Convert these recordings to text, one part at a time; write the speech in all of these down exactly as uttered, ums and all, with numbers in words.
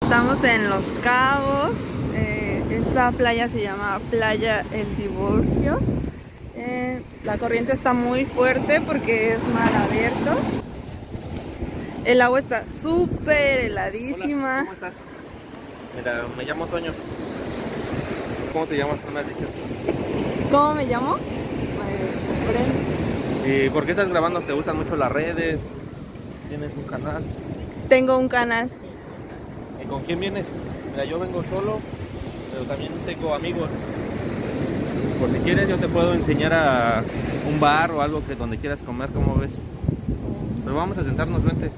Estamos en Los Cabos. Eh, esta playa se llama Playa El Divorcio. Eh, la corriente está muy fuerte porque es mar abierto. El agua está súper heladísima. Hola, ¿cómo estás? Mira, me llamo Toño. ¿Cómo te llamas? ¿Cómo me has dicho? ¿Cómo me llamo? Eh, ¿Y por qué estás grabando? ¿Te gustan mucho las redes? ¿Tienes un canal? Tengo un canal. ¿Y con quién vienes? Mira, yo vengo solo, pero también tengo amigos. Por si quieres yo te puedo enseñar a un bar o algo que donde quieras comer, ¿cómo ves? Pero vamos a sentarnos, vente.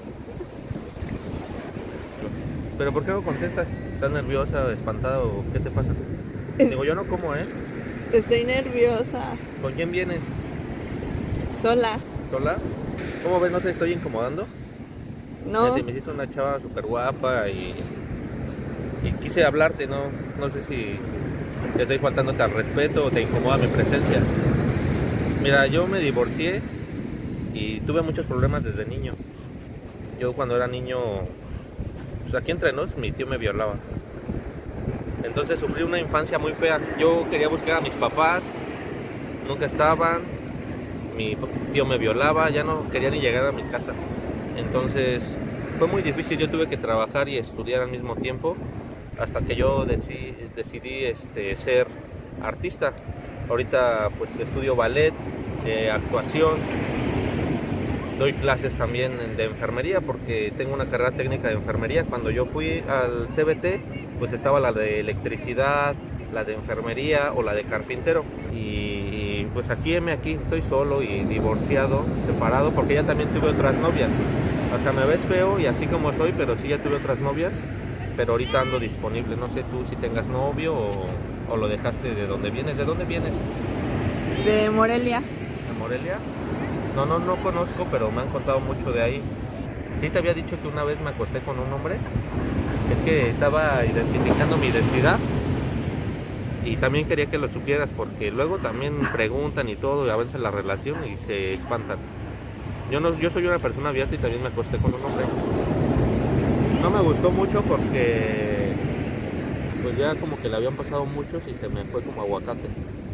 ¿Pero por qué no contestas? ¿Estás nerviosa, espantada o qué te pasa? Digo, yo no como, ¿eh? Estoy nerviosa. ¿Con quién vienes? Sola. ¿Sola? ¿Cómo ves? ¿No te estoy incomodando? No. Fíjate, me hiciste una chava súper guapa y, y quise hablarte, ¿no? No sé si te estoy faltándote al respeto o te incomoda mi presencia. Mira, yo me divorcié y tuve muchos problemas desde niño. Yo cuando era niño, pues aquí entre nos, mi tío me violaba. Entonces sufrí una infancia muy fea. Yo quería buscar a mis papás, nunca estaban. Mi tío me violaba, ya no quería ni llegar a mi casa. Entonces fue muy difícil, yo tuve que trabajar y estudiar al mismo tiempo hasta que yo decidí, decidí este, ser artista. Ahorita pues estudio ballet, eh, actuación, doy clases también de enfermería porque tengo una carrera técnica de enfermería. Cuando yo fui al C B T pues estaba la de electricidad, la de enfermería o la de carpintero y, y pues aquí heme aquí, estoy solo y divorciado, separado porque ya también tuve otras novias. O sea, me ves feo y así como soy, pero sí ya tuve otras novias, pero ahorita ando disponible. No sé tú si tengas novio o, o lo dejaste de dónde vienes. ¿De dónde vienes? De Morelia. ¿De Morelia? No, no, no conozco, pero me han contado mucho de ahí. Sí te había dicho que una vez me acosté con un hombre. Es que estaba identificando mi identidad y también quería que lo supieras porque luego también preguntan y todo y avanza la relación y se espantan. Yo, no, yo soy una persona abierta y también me acosté con un hombre. No me gustó mucho porque pues ya como que le habían pasado muchos y se me fue como aguacate.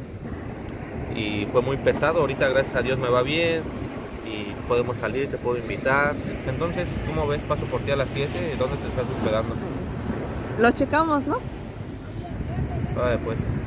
Y fue muy pesado, ahorita gracias a Dios me va bien y podemos salir, te puedo invitar. Entonces, ¿cómo ves? Paso por ti a las siete, ¿dónde te estás hospedando? Lo checamos, ¿no? Vale, pues.